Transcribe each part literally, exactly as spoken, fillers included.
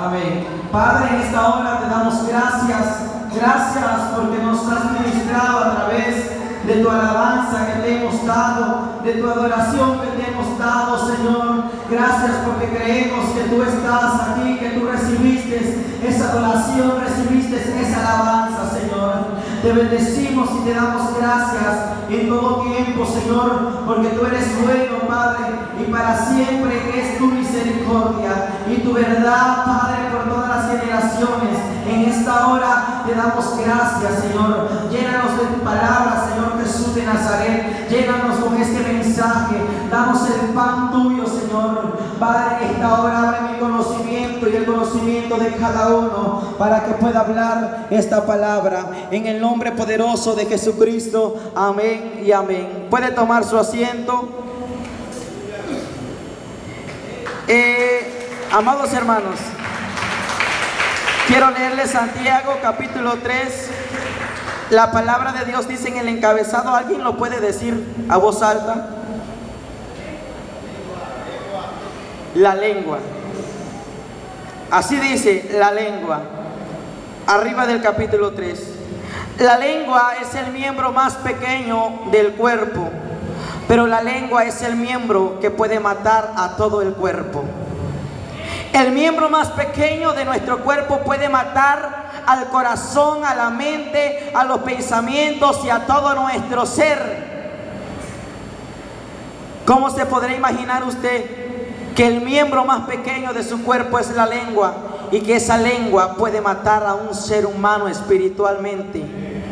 Amén. Padre, en esta hora te damos gracias. Gracias porque nos has ministrado a través de tu alabanza que te hemos dado, de tu adoración que te hemos dado, Señor. Gracias porque creemos que tú estás aquí, que tú recibiste esa adoración, recibiste esa alabanza, Señor. Te bendecimos y te damos gracias en todo tiempo, Señor, porque tú eres bueno, Padre, y para siempre es tu misericordia y tu verdad, Padre, por todas las generaciones. En esta hora te damos gracias, Señor. Llénanos de tu palabra, Señor Jesús de Nazaret. Llénanos con este mensaje. Danos el pan tuyo, Señor. Padre, en esta hora abre mi conocimiento y el conocimiento de cada uno para que pueda hablar esta palabra. En el nombre poderoso de Jesucristo. Amén y amén. Puede tomar su asiento. Eh, amados hermanos, quiero leerles Santiago capítulo tres. La palabra de Dios dice en el encabezado, ¿alguien lo puede decir a voz alta? La lengua. Así dice la lengua, arriba del capítulo tres. La lengua es el miembro más pequeño del cuerpo, pero la lengua es el miembro que puede matar a todo el cuerpo. El miembro más pequeño de nuestro cuerpo puede matar al corazón, a la mente, a los pensamientos y a todo nuestro ser. ¿Cómo se podrá imaginar usted que el miembro más pequeño de su cuerpo es la lengua y que esa lengua puede matar a un ser humano espiritualmente?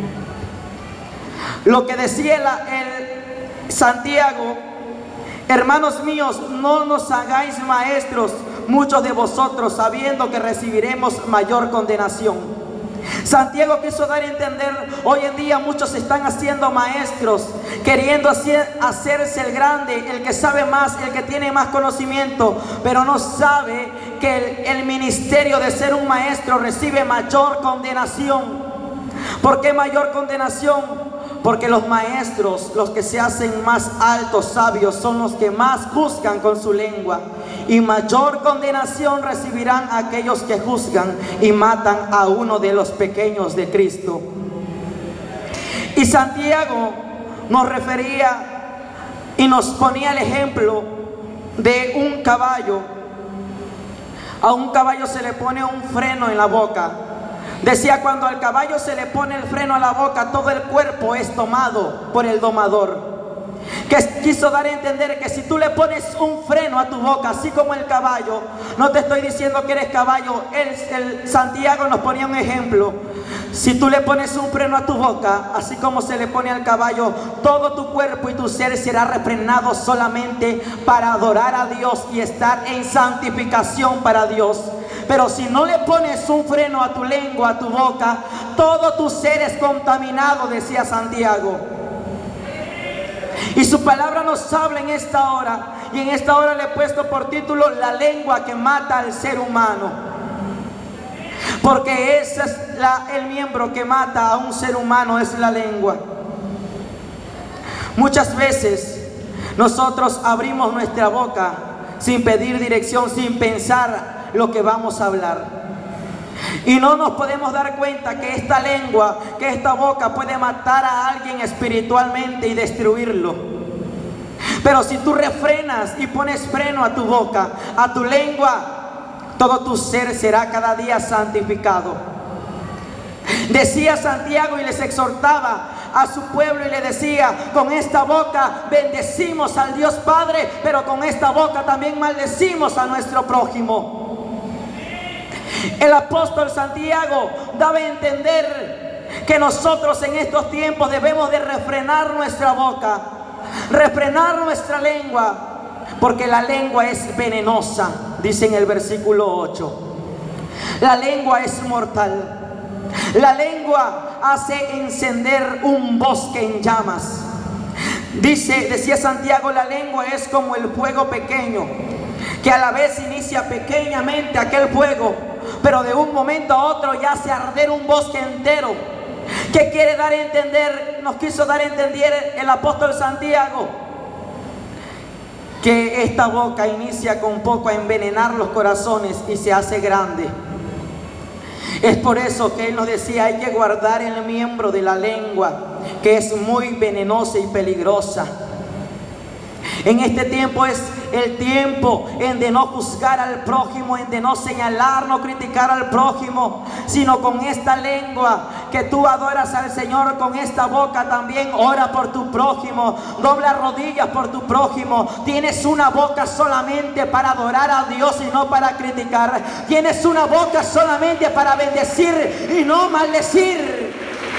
Lo que decía el, el Santiago: hermanos míos, no nos hagáis maestros muchos de vosotros, sabiendo que recibiremos mayor condenación. Santiago quiso dar a entender, hoy en día muchos se están haciendo maestros, queriendo hacer, hacerse el grande, el que sabe más, el que tiene más conocimiento, pero no sabe que el, el ministerio de ser un maestro recibe mayor condenación. ¿Por qué mayor condenación? Porque los maestros, los que se hacen más altos, sabios, son los que más juzgan con su lengua. Y mayor condenación recibirán aquellos que juzgan y matan a uno de los pequeños de Cristo. Y Santiago nos refería y nos ponía el ejemplo de un caballo. A un caballo se le pone un freno en la boca. Decía, cuando al caballo se le pone el freno a la boca, todo el cuerpo es tomado por el domador. Que quiso dar a entender que si tú le pones un freno a tu boca, así como el caballo, no te estoy diciendo que eres caballo, el, el Santiago nos ponía un ejemplo. Si tú le pones un freno a tu boca, así como se le pone al caballo, todo tu cuerpo y tu ser será refrenado solamente para adorar a Dios y estar en santificación para Dios. Pero si no le pones un freno a tu lengua, a tu boca, todo tu ser es contaminado, decía Santiago. Y su palabra nos habla en esta hora. Y en esta hora le he puesto por título: la lengua que mata al ser humano. Porque ese es la, el miembro que mata a un ser humano, es la lengua. Muchas veces nosotros abrimos nuestra boca sin pedir dirección, sin pensar lo que vamos a hablar. Y no nos podemos dar cuenta que esta lengua, que esta boca puede matar a alguien espiritualmente y destruirlo. Pero si tú refrenas y pones freno a tu boca, a tu lengua, todo tu ser será cada día santificado. Decía Santiago y les exhortaba a su pueblo y le decía: con esta boca bendecimos al Dios Padre, pero con esta boca también maldecimos a nuestro prójimo. El apóstol Santiago daba a entender que nosotros en estos tiempos debemos de refrenar nuestra boca, refrenar nuestra lengua, porque la lengua es venenosa, dice en el versículo ocho. La lengua es mortal. La lengua hace encender un bosque en llamas. Dice, decía Santiago, la lengua es como el fuego pequeño, que a la vez inicia pequeñamente aquel fuego, pero de un momento a otro ya hace arder un bosque entero. ¿Qué quiere dar a entender? Nos quiso dar a entender el apóstol Santiago que esta boca inicia con poco a envenenar los corazones y se hace grande. Es por eso que Él nos decía, hay que guardar el miembro de la lengua, que es muy venenosa y peligrosa. En este tiempo es el tiempo en de no juzgar al prójimo, en de no señalar, no criticar al prójimo, sino con esta lengua que tú adoras al Señor, con esta boca también ora por tu prójimo, dobla rodillas por tu prójimo. Tienes una boca solamente para adorar a Dios y no para criticar. Tienes una boca solamente para bendecir y no maldecir.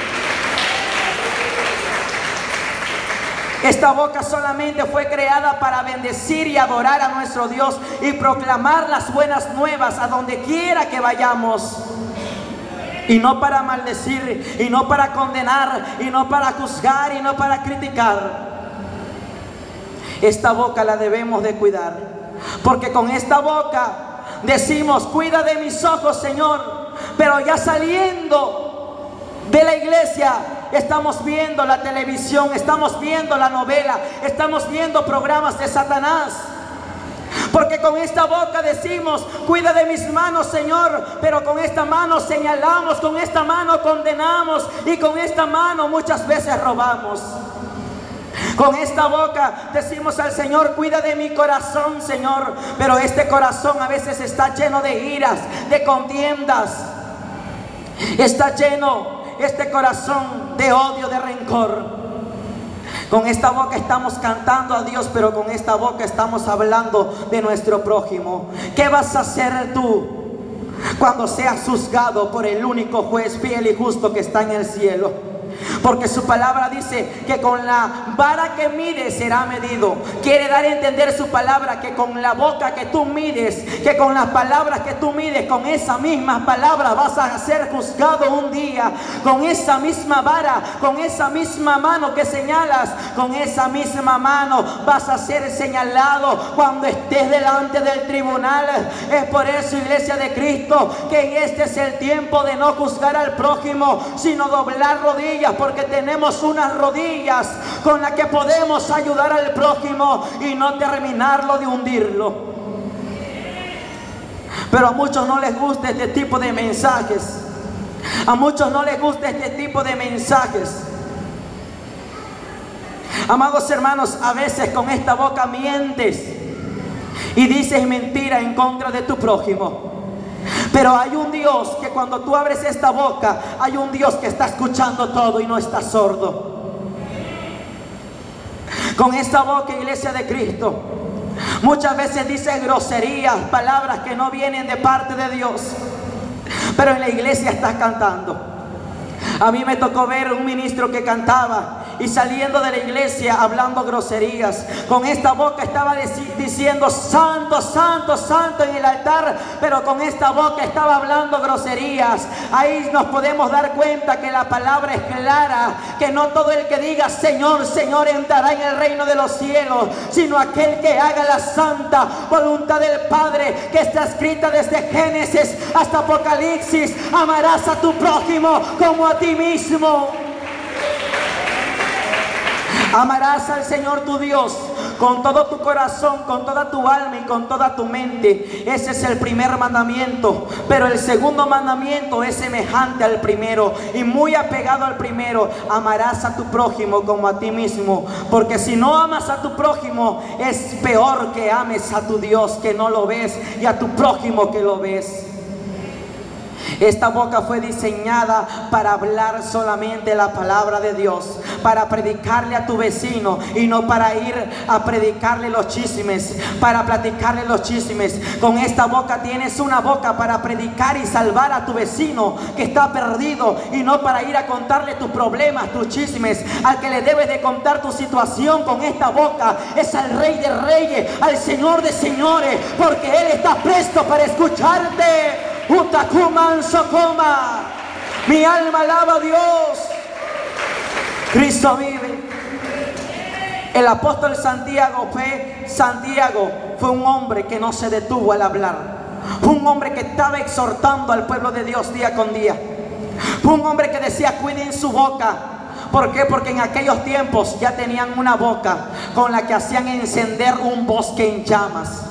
Esta boca solamente fue creada para bendecir y adorar a nuestro Dios y proclamar las buenas nuevas a donde quiera que vayamos. Y no para maldecir, y no para condenar, y no para juzgar, y no para criticar. Esta boca la debemos de cuidar, porque con esta boca decimos, cuida de mis ojos, Señor. Pero ya saliendo de la iglesia, estamos viendo la televisión, estamos viendo la novela, estamos viendo programas de Satanás. Porque con esta boca decimos, cuida de mis manos, Señor. Pero con esta mano señalamos, con esta mano condenamos, y con esta mano muchas veces robamos. Con esta boca decimos al Señor, cuida de mi corazón, Señor. Pero este corazón a veces está lleno de iras, de contiendas. Está lleno este corazón de odio, de rencor. Con esta boca estamos cantando a Dios, pero con esta boca estamos hablando de nuestro prójimo. ¿Qué vas a hacer tú cuando seas juzgado por el único juez fiel y justo que está en el cielo? Porque su palabra dice que con la vara que mides será medido. Quiere dar a entender su palabra que con la boca que tú mides, que con las palabras que tú mides, con esa misma palabra vas a ser juzgado un día. Con esa misma vara, con esa misma mano que señalas, con esa misma mano vas a ser señalado cuando estés delante del tribunal. Es por eso, iglesia de Cristo, que este es el tiempo de no juzgar al prójimo, sino doblar rodillas, porque tenemos unas rodillas con las que podemos ayudar al prójimo y no terminarlo de hundirlo. Pero a muchos no les gusta este tipo de mensajes. A muchos no les gusta este tipo de mensajes. Amados hermanos, a veces con esta boca mientes y dices mentira en contra de tu prójimo. Pero hay un Dios que cuando tú abres esta boca, hay un Dios que está escuchando todo y no está sordo. Con esta boca, iglesia de Cristo, muchas veces dice groserías, palabras que no vienen de parte de Dios, pero en la iglesia estás cantando. A mí me tocó ver un ministro que cantaba y saliendo de la iglesia hablando groserías. Con esta boca estaba diciendo santo, santo, santo en el altar, pero con esta boca estaba hablando groserías. Ahí nos podemos dar cuenta que la palabra es clara, que no todo el que diga Señor, Señor entrará en el reino de los cielos, sino aquel que haga la santa voluntad del Padre, que está escrita desde Génesis hasta Apocalipsis. Amarás a tu prójimo como a ti mismo. Amarás al Señor tu Dios con todo tu corazón, con toda tu alma y con toda tu mente. Ese es el primer mandamiento. Pero el segundo mandamiento es semejante al primero y muy apegado al primero. Amarás a tu prójimo como a ti mismo. Porque si no amas a tu prójimo, es peor que ames a tu Dios que no lo ves y a tu prójimo que lo ves. Esta boca fue diseñada para hablar solamente la palabra de Dios, para predicarle a tu vecino y no para ir a predicarle los chismes, para platicarle los chismes. Con esta boca tienes una boca para predicar y salvar a tu vecino que está perdido, y no para ir a contarle tus problemas, tus chismes. Al que le debes de contar tu situación con esta boca es al Rey de Reyes, al Señor de Señores, porque Él está presto para escucharte. Utakuman Sokoma. Mi alma alaba a Dios. Cristo vive. El apóstol Santiago fue, Santiago fue un hombre que no se detuvo al hablar. Fue un hombre que estaba exhortando al pueblo de Dios día con día. Fue un hombre que decía: cuiden su boca, ¿Por qué? Porque en aquellos tiempos ya tenían una boca con la que hacían encender un bosque en llamas.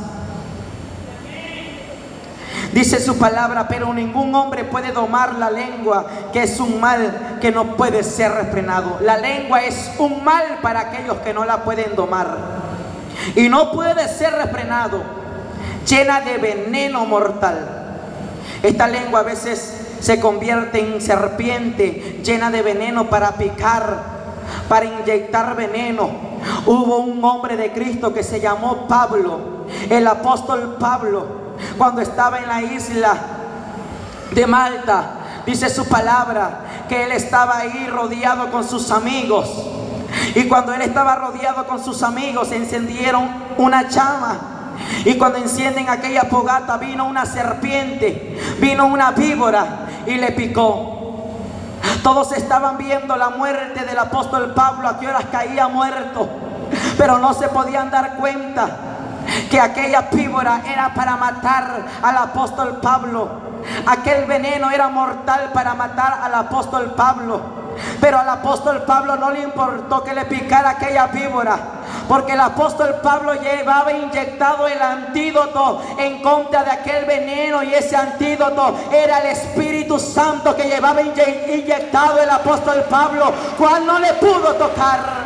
Dice su palabra, pero ningún hombre puede domar la lengua, que es un mal que no puede ser refrenado. La lengua es un mal para aquellos que no la pueden domar. Y no puede ser refrenado, llena de veneno mortal. Esta lengua a veces se convierte en serpiente, llena de veneno para picar, para inyectar veneno. Hubo un hombre de Cristo que se llamó Pablo, el apóstol Pablo. Cuando estaba en la isla de Malta, dice su palabra que él estaba ahí rodeado con sus amigos. Y cuando él estaba rodeado con sus amigos, encendieron una llama. Y cuando encienden aquella fogata, vino una serpiente, vino una víbora y le picó. Todos estaban viendo la muerte del apóstol Pablo, a qué horas caía muerto, pero no se podían dar cuenta que aquella víbora era para matar al apóstol Pablo. Aquel veneno era mortal para matar al apóstol Pablo. Pero al apóstol Pablo no le importó que le picara aquella víbora, porque el apóstol Pablo llevaba inyectado el antídoto en contra de aquel veneno, y ese antídoto era el Espíritu Santo que llevaba inyectado el apóstol Pablo, cual no le pudo tocar.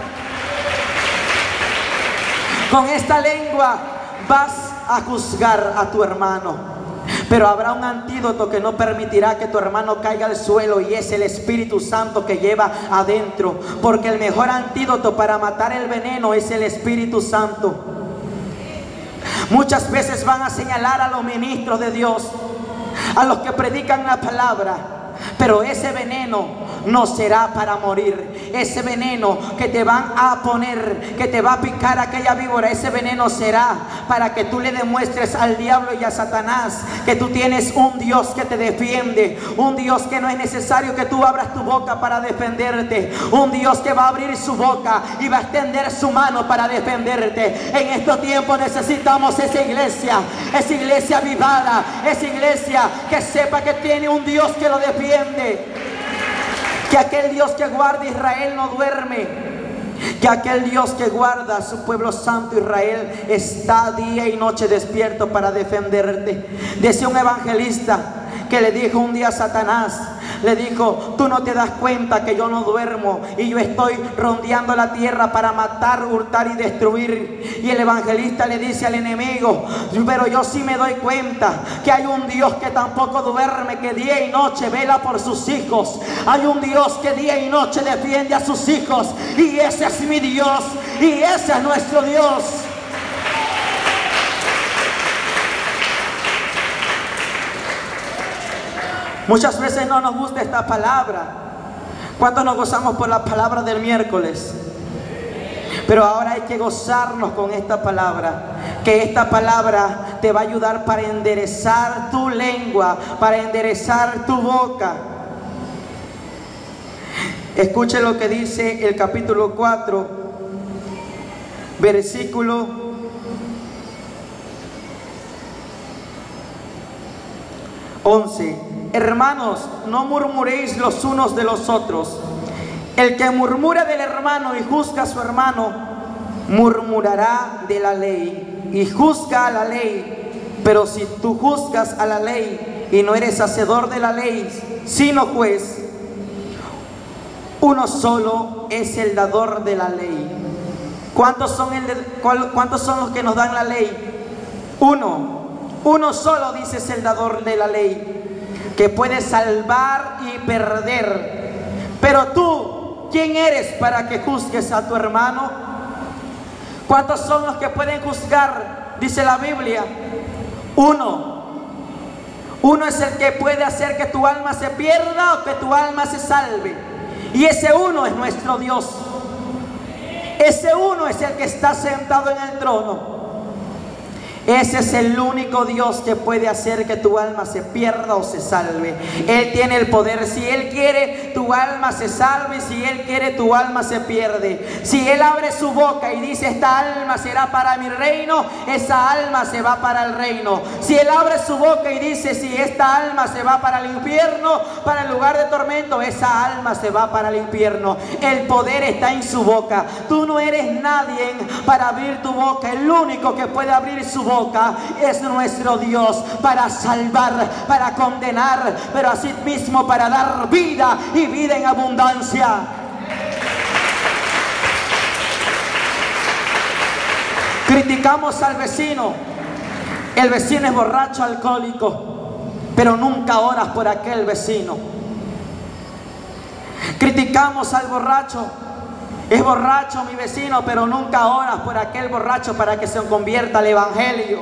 Con esta lengua vas a juzgar a tu hermano, pero habrá un antídoto que no permitirá que tu hermano caiga al suelo, y es el Espíritu Santo que lleva adentro, porque el mejor antídoto para matar el veneno es el Espíritu Santo. Muchas veces van a señalar a los ministros de Dios, a los que predican la palabra, pero ese veneno no será para morir. Ese veneno que te van a poner, que te va a picar aquella víbora, ese veneno será para que tú le demuestres al diablo y a Satanás que tú tienes un Dios que te defiende, un Dios que no es necesario que tú abras tu boca para defenderte, un Dios que va a abrir su boca y va a extender su mano para defenderte. En estos tiempos necesitamos esa iglesia, esa iglesia avivada, esa iglesia que sepa que tiene un Dios que lo defiende, que aquel Dios que guarda a Israel no duerme, que aquel Dios que guarda a su pueblo santo Israel está día y noche despierto para defenderte. Decía un evangelista que le dijo un día a Satanás, le dijo: tú no te das cuenta que yo no duermo y yo estoy rondeando la tierra para matar, hurtar y destruir. Y el evangelista le dice al enemigo: pero yo sí me doy cuenta que hay un Dios que tampoco duerme, que día y noche vela por sus hijos. Hay un Dios que día y noche defiende a sus hijos, y ese es mi Dios, y ese es nuestro Dios. Muchas veces no nos gusta esta palabra. ¿Cuántos nos gozamos por la palabra del miércoles? Pero ahora hay que gozarnos con esta palabra, que esta palabra te va a ayudar para enderezar tu lengua, para enderezar tu boca. Escuche lo que dice el capítulo cuatro, versículo once. Hermanos, no murmuréis los unos de los otros. El que murmura del hermano y juzga a su hermano, murmurará de la ley y juzga a la ley. Pero si tú juzgas a la ley y no eres hacedor de la ley, sino juez, uno solo es el dador de la ley. ¿Cuántos son, el de, ¿Cuántos son los que nos dan la ley? Uno. Uno solo, dice, es el dador de la ley, que puede salvar y perder. Pero tú, ¿quién eres para que juzgues a tu hermano? ¿Cuántos son los que pueden juzgar? Dice la Biblia, uno. Uno es el que puede hacer que tu alma se pierda o que tu alma se salve. Y ese uno es nuestro Dios. Ese uno es el que está sentado en el trono. Ese es el único Dios que puede hacer que tu alma se pierda o se salve. Él tiene el poder. Si Él quiere, tu alma se salve. Si Él quiere, tu alma se pierde. Si Él abre su boca y dice: esta alma será para mi reino, esa alma se va para el reino. Si Él abre su boca y dice: si esta alma se va para el infierno, para el lugar de tormento, esa alma se va para el infierno. El poder está en su boca. Tú no eres nadie para abrir tu boca. El único que puede abrir su boca es nuestro Dios, para salvar, para condenar, pero así mismo para dar vida y vida en abundancia. Criticamos al vecino. El vecino es borracho, alcohólico, pero nunca oras por aquel vecino. Criticamos al borracho. Es borracho mi vecino, pero nunca oras por aquel borracho para que se convierta al evangelio.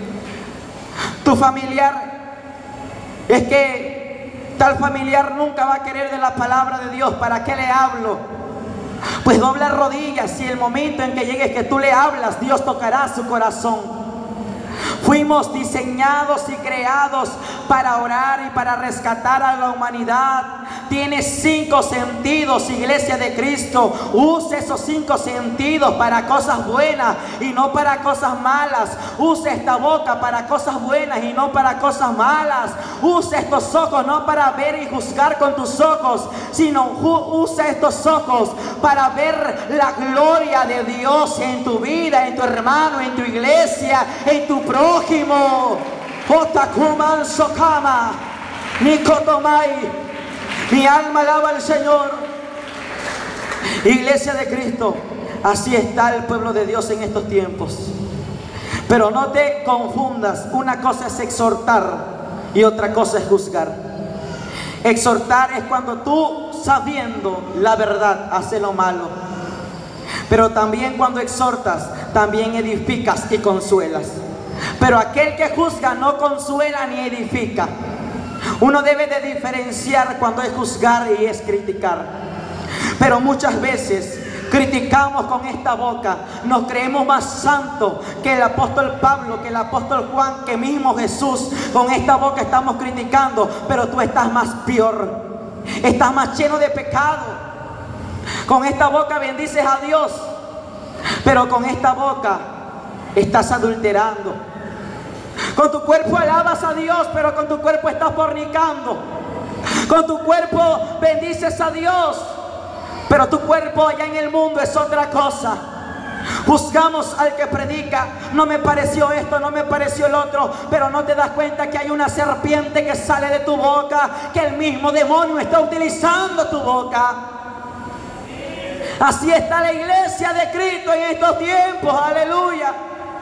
Tu familiar, es que tal familiar nunca va a querer de la palabra de Dios. ¿Para qué le hablo? Pues dobla rodillas, y el momento en que llegues que tú le hablas, Dios tocará su corazón. Fuimos diseñados y creados para orar y para rescatar a la humanidad. Tiene cinco sentidos, iglesia de Cristo. Use esos cinco sentidos para cosas buenas y no para cosas malas. Use esta boca para cosas buenas y no para cosas malas. Use estos ojos no para ver y juzgar con tus ojos, sino usa estos ojos para ver la gloria de Dios en tu vida, en tu hermano, en tu iglesia, en tu prójimo. Otakuman Sokama Nikotomai. Mi alma alaba al Señor. Iglesia de Cristo, así está el pueblo de Dios en estos tiempos. Pero no te confundas. Una cosa es exhortar y otra cosa es juzgar. Exhortar es cuando tú, sabiendo la verdad, haces lo malo. Pero también cuando exhortas, también edificas y consuelas. Pero aquel que juzga no consuela ni edifica. Uno debe de diferenciar cuando es juzgar y es criticar. Pero muchas veces criticamos con esta boca. Nos creemos más santos que el apóstol Pablo, que el apóstol Juan, que mismo Jesús. Con esta boca estamos criticando, pero tú estás más peor. Estás más lleno de pecado. Con esta boca bendices a Dios, pero con esta boca estás adulterando. Con tu cuerpo alabas a Dios, pero con tu cuerpo estás fornicando. Con tu cuerpo bendices a Dios, pero tu cuerpo allá en el mundo es otra cosa. Juzgamos al que predica. No me pareció esto, no me pareció el otro. Pero no te das cuenta que hay una serpiente que sale de tu boca, que el mismo demonio está utilizando tu boca. Así está la iglesia de Cristo en estos tiempos. Aleluya.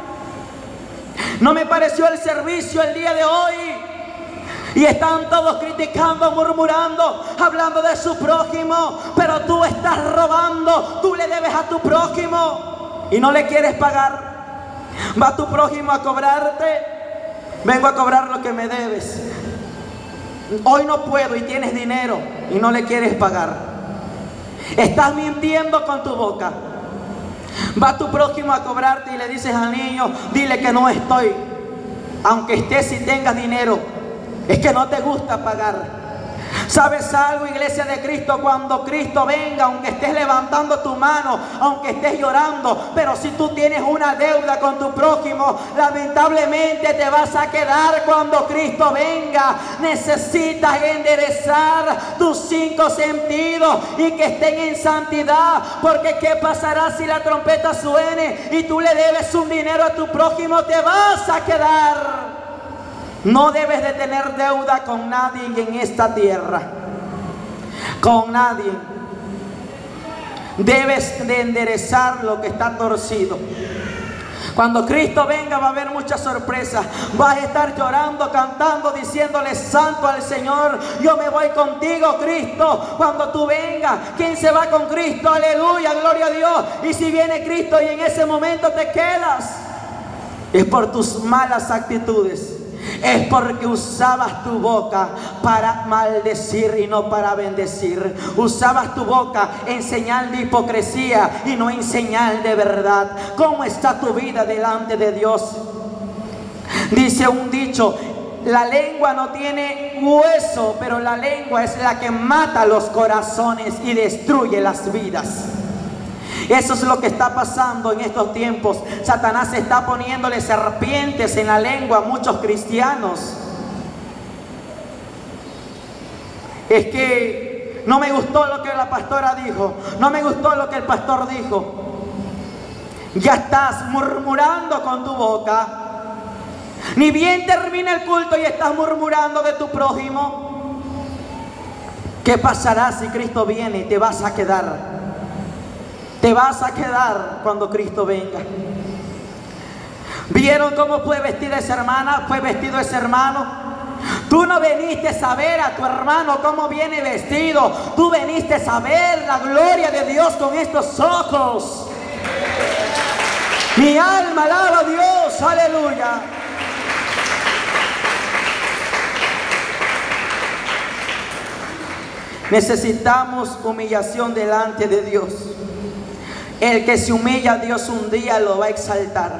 No me pareció el servicio el día de hoy. Y están todos criticando, murmurando, hablando de su prójimo. Pero tú estás robando. Tú le debes a tu prójimo y no le quieres pagar. Va tu prójimo a cobrarte. Vengo a cobrar lo que me debes. Hoy no puedo y tienes dinero y no le quieres pagar. Estás mintiendo con tu boca. Va tu prójimo a cobrarte y le dices al niño: dile que no estoy, aunque estés y tengas dinero. Es que no te gusta pagar. ¿Sabes algo, iglesia de Cristo? Cuando Cristo venga, aunque estés levantando tu mano, aunque estés llorando, pero si tú tienes una deuda con tu prójimo, lamentablemente te vas a quedar cuando Cristo venga. Necesitas enderezar tus cinco sentidos y que estén en santidad, porque ¿qué pasará si la trompeta suene y tú le debes un dinero a tu prójimo? Te vas a quedar. No debes de tener deuda con nadie en esta tierra. Con nadie. Debes de enderezar lo que está torcido. Cuando Cristo venga va a haber muchas sorpresas. Vas a estar llorando, cantando, diciéndole: santo al Señor, yo me voy contigo, Cristo. Cuando tú vengas, ¿quién se va con Cristo? Aleluya, gloria a Dios. Y si viene Cristo y en ese momento te quedas, es por tus malas actitudes. Es porque usabas tu boca para maldecir y no para bendecir. Usabas tu boca en señal de hipocresía y no en señal de verdad. ¿Cómo está tu vida delante de Dios? Dice un dicho: la lengua no tiene hueso, pero la lengua es la que mata los corazones y destruye las vidas. Eso es lo que está pasando en estos tiempos. Satanás está poniéndole serpientes en la lengua a muchos cristianos. Es que no me gustó lo que la pastora dijo, no me gustó lo que el pastor dijo. Ya estás murmurando con tu boca. Ni bien termina el culto y estás murmurando de tu prójimo. ¿Qué pasará si Cristo viene? Te vas a quedar. Te vas a quedar cuando Cristo venga. ¿Vieron cómo fue vestida esa hermana? ¿Fue vestido ese hermano? Tú no viniste a ver a tu hermano cómo viene vestido. Tú viniste a ver la gloria de Dios con estos ojos. Mi alma alaba a Dios, aleluya. Necesitamos humillación delante de Dios. El que se humilla a Dios un día lo va a exaltar.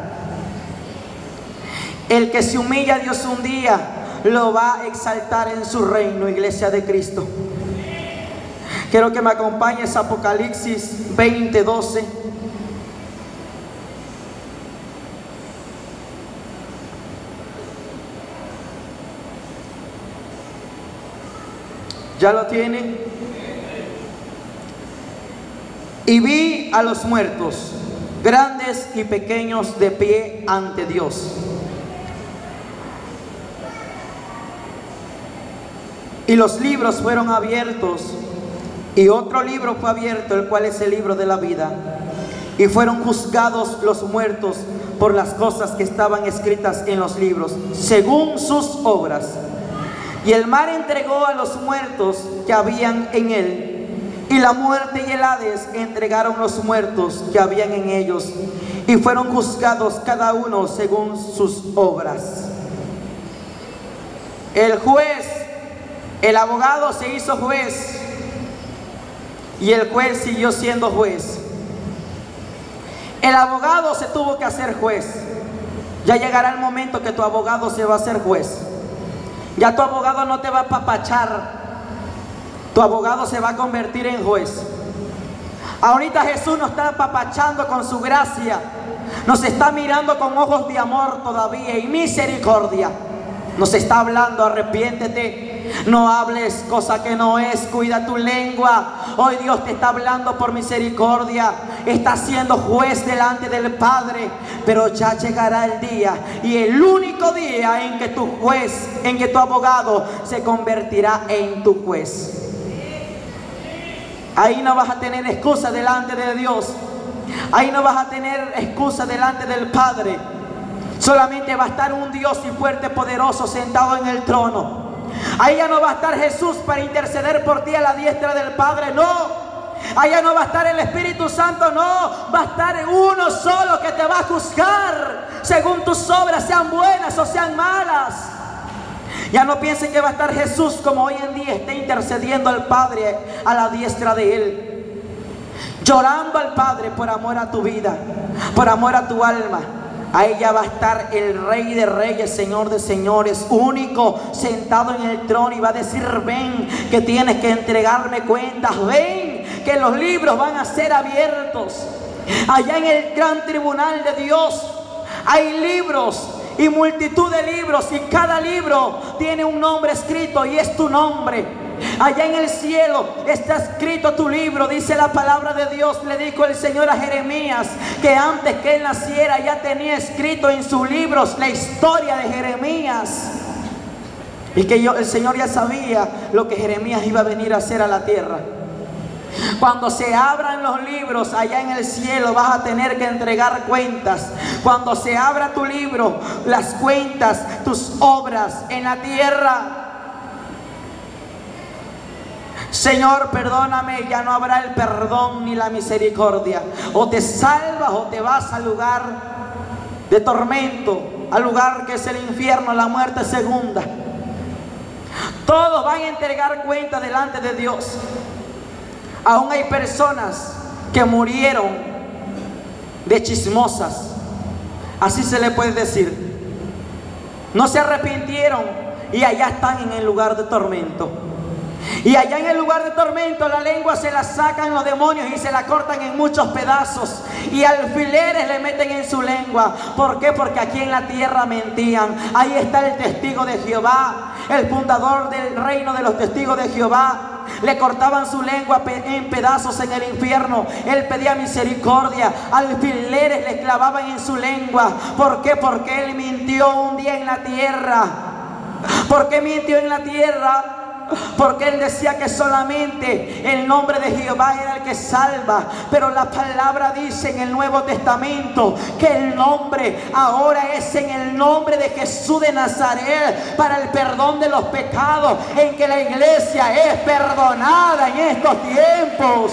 El que se humilla a Dios un día lo va a exaltar en su reino, iglesia de Cristo. Quiero que me acompañes a Apocalipsis veinte, doce. ¿Ya lo tienen? Y vi a los muertos, grandes y pequeños, de pie ante Dios. Y los libros fueron abiertos, y otro libro fue abierto, el cual es el libro de la vida. Y fueron juzgados los muertos por las cosas que estaban escritas en los libros, según sus obras. Y el mar entregó a los muertos que habían en él. Y la muerte y el Hades entregaron los muertos que habían en ellos, y fueron juzgados cada uno según sus obras. El juez, el abogado se hizo juez, y el juez siguió siendo juez. El abogado se tuvo que hacer juez. Ya llegará el momento que tu abogado se va a hacer juez. Ya tu abogado no te va a papachar. Tu abogado se va a convertir en juez. Ahorita Jesús nos está apapachando con su gracia. Nos está mirando con ojos de amor todavía y misericordia. Nos está hablando: arrepiéntete, no hables cosa que no es, cuida tu lengua. Hoy Dios te está hablando por misericordia. Está siendo juez delante del Padre. Pero ya llegará el día, y el único día en que tu juez, en que tu abogado se convertirá en tu juez. Ahí no vas a tener excusa delante de Dios. Ahí no vas a tener excusa delante del Padre. Solamente va a estar un Dios y fuerte, poderoso, sentado en el trono. Ahí ya no va a estar Jesús para interceder por ti a la diestra del Padre, no. Allá no va a estar el Espíritu Santo, no. Va a estar uno solo que te va a juzgar según tus obras, sean buenas o sean malas. Ya no piensen que va a estar Jesús como hoy en día está intercediendo al Padre a la diestra de Él, llorando al Padre por amor a tu vida, por amor a tu alma. Ahí ya va a estar el Rey de Reyes, Señor de Señores, único, sentado en el trono, y va a decir: ven, que tienes que entregarme cuentas. Ven, que los libros van a ser abiertos. Allá en el gran tribunal de Dios hay libros y multitud de libros, y cada libro tiene un nombre escrito, y es tu nombre. Allá en el cielo está escrito tu libro, dice la palabra de Dios. Le dijo el Señor a Jeremías que antes que él naciera ya tenía escrito en sus libros la historia de Jeremías, y que yo, el Señor ya sabía lo que Jeremías iba a venir a hacer a la tierra. Cuando se abran los libros allá en el cielo, vas a tener que entregar cuentas. Cuando se abra tu libro, las cuentas, tus obras en la tierra. Señor, perdóname, ya no habrá el perdón ni la misericordia. O te salvas o te vas al lugar de tormento, al lugar que es el infierno, la muerte segunda. Todos van a entregar cuenta delante de Dios. Aún hay personas que murieron de chismosas, así se le puede decir. no se arrepintieron y allá están en el lugar de tormento. Y allá en el lugar de tormento la lengua se la sacan los demonios y se la cortan en muchos pedazos y alfileres le meten en su lengua. ¿Por qué? Porque aquí en la tierra mentían. Ahí está el testigo de Jehová, el fundador del reino de los testigos de Jehová. Le cortaban su lengua en pedazos en el infierno. Él pedía misericordia. Alfileres le clavaban en su lengua. ¿Por qué? Porque él mintió un día en la tierra. ¿Por qué mintió en la tierra? Porque él decía que solamente el nombre de Jehová era el que salva. Pero la palabra dice en el Nuevo Testamento que el nombre ahora es en el nombre de Jesús de Nazaret para el perdón de los pecados, en que la iglesia es perdonada en estos tiempos.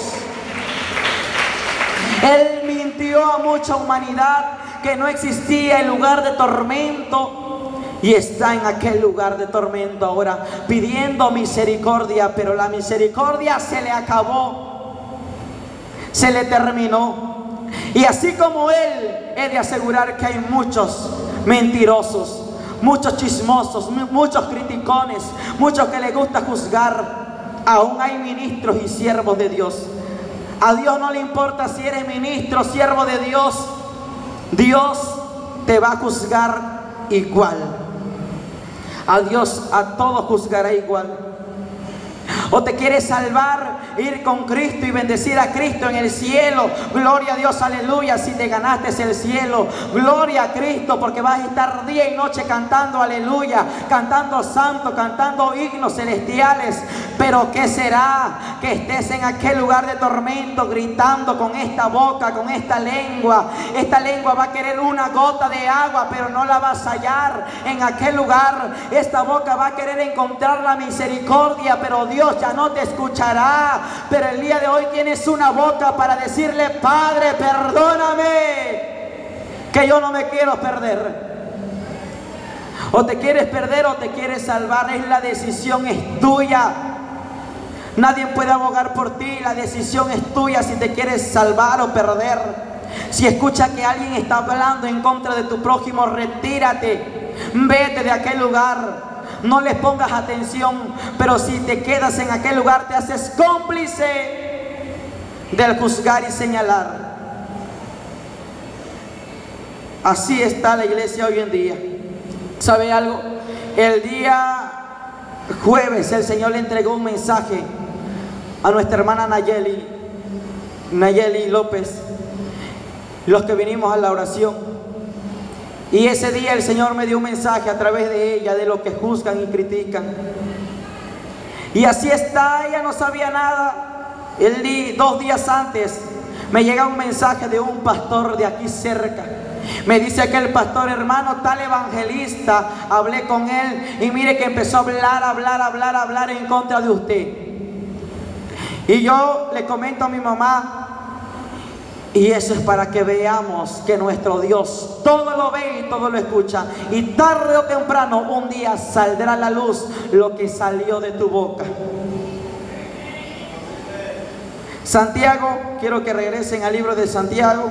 Él mintió a mucha humanidad que no existía el lugar de tormento. Y está en aquel lugar de tormento ahora pidiendo misericordia, pero la misericordia se le acabó, se le terminó. Y así como él, he de asegurar que hay muchos mentirosos, muchos chismosos, muchos criticones, muchos que les gusta juzgar. Aún hay ministros y siervos de Dios. A Dios no le importa si eres ministro, siervo de Dios. Dios te va a juzgar igual. A Dios a todos juzgará igual. O te quieres salvar, ir con Cristo y bendecir a Cristo en el cielo. Gloria a Dios, aleluya. Si te ganaste el cielo, gloria a Cristo, porque vas a estar día y noche cantando aleluya, cantando santo, cantando himnos celestiales. Pero ¿qué será? Que estés en aquel lugar de tormento gritando con esta boca, con esta lengua. Esta lengua va a querer una gota de agua, pero no la vas a hallar en aquel lugar. Esta boca va a querer encontrar la misericordia, pero Dios ya no te escuchará. Pero el día de hoy tienes una boca para decirle: Padre, perdóname, que yo no me quiero perder. O te quieres perder o te quieres salvar. Es la decisión, es tuya. Nadie puede abogar por ti. La decisión es tuya si te quieres salvar o perder. Si escuchas que alguien está hablando en contra de tu prójimo, retírate, vete de aquel lugar. No les pongas atención, pero si te quedas en aquel lugar te haces cómplice del juzgar y señalar. Así está la iglesia hoy en día. ¿Sabe algo? El día jueves el Señor le entregó un mensaje a nuestra hermana Nayeli, Nayeli López, los que vinimos a la oración. Y ese día el Señor me dio un mensaje a través de ella, de lo que juzgan y critican. Y así está, ella no sabía nada. El día, dos días antes me llega un mensaje de un pastor de aquí cerca. Me dice aquel pastor: hermano, tal evangelista, hablé con él y mire que empezó a hablar, hablar, hablar, hablar en contra de usted. Y yo le comento a mi mamá. Y eso es para que veamos que nuestro Dios todo lo ve y todo lo escucha. Y tarde o temprano un día saldrá a la luz lo que salió de tu boca. Santiago, quiero que regresen al libro de Santiago.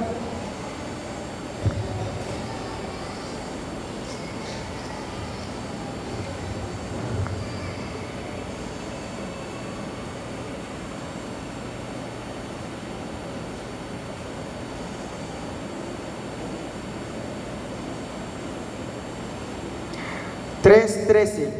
tres trece.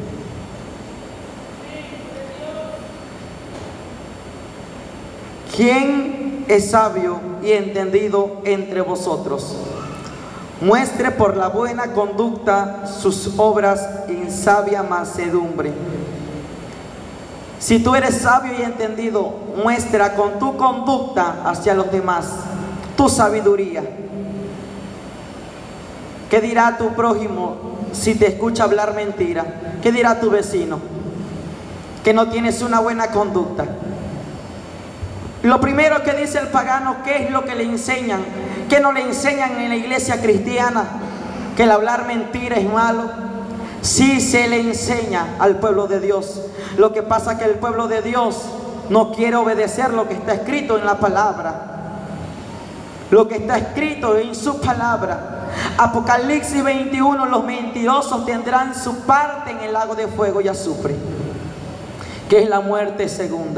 ¿Quién es sabio y entendido entre vosotros? Muestre por la buena conducta sus obras en sabia mansedumbre. Si tú eres sabio y entendido, muestra con tu conducta hacia los demás tu sabiduría. ¿Qué dirá tu prójimo si te escucha hablar mentira? ¿Qué dirá tu vecino? Que no tienes una buena conducta. Lo primero que dice el pagano, ¿qué es lo que le enseñan? ¿Qué no le enseñan en la iglesia cristiana? Que el hablar mentira es malo. Sí se le enseña al pueblo de Dios. Lo que pasa es que el pueblo de Dios no quiere obedecer lo que está escrito en la palabra. Lo que está escrito en su palabra. Apocalipsis veintiuno, los mentirosos tendrán su parte en el lago de fuego y azufre, que es la muerte segunda.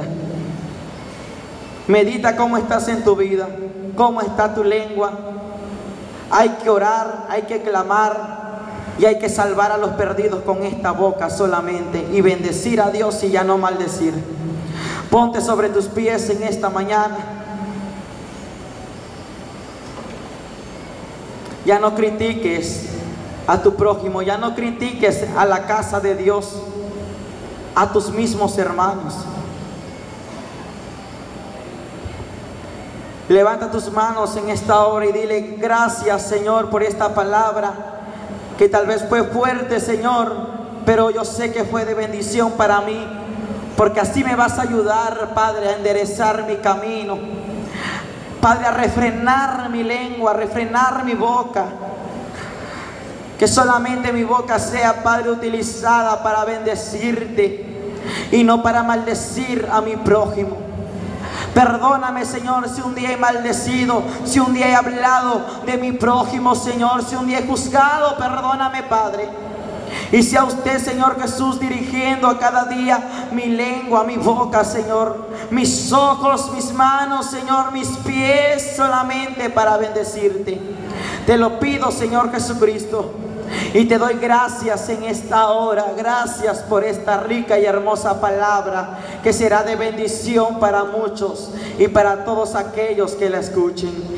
Medita cómo estás en tu vida, cómo está tu lengua. Hay que orar, hay que clamar y hay que salvar a los perdidos con esta boca solamente y bendecir a Dios y ya no maldecir. Ponte sobre tus pies en esta mañana. Ya no critiques a tu prójimo, ya no critiques a la casa de Dios, a tus mismos hermanos. Levanta tus manos en esta hora y dile: gracias, Señor, por esta palabra que tal vez fue fuerte, Señor, pero yo sé que fue de bendición para mí, porque así me vas a ayudar, Padre, a enderezar mi camino, Padre, a refrenar mi lengua, a refrenar mi boca. Que solamente mi boca sea, Padre, utilizada para bendecirte y no para maldecir a mi prójimo. Perdóname, Señor, si un día he maldecido, si un día he hablado de mi prójimo, Señor, si un día he juzgado, perdóname, Padre. Y sea usted, Señor Jesús, dirigiendo a cada día mi lengua, mi boca, Señor, mis ojos, mis manos, Señor, mis pies, solamente para bendecirte. Te lo pido, Señor Jesucristo. Y te doy gracias en esta hora. Gracias por esta rica y hermosa palabra que será de bendición para muchos y para todos aquellos que la escuchen.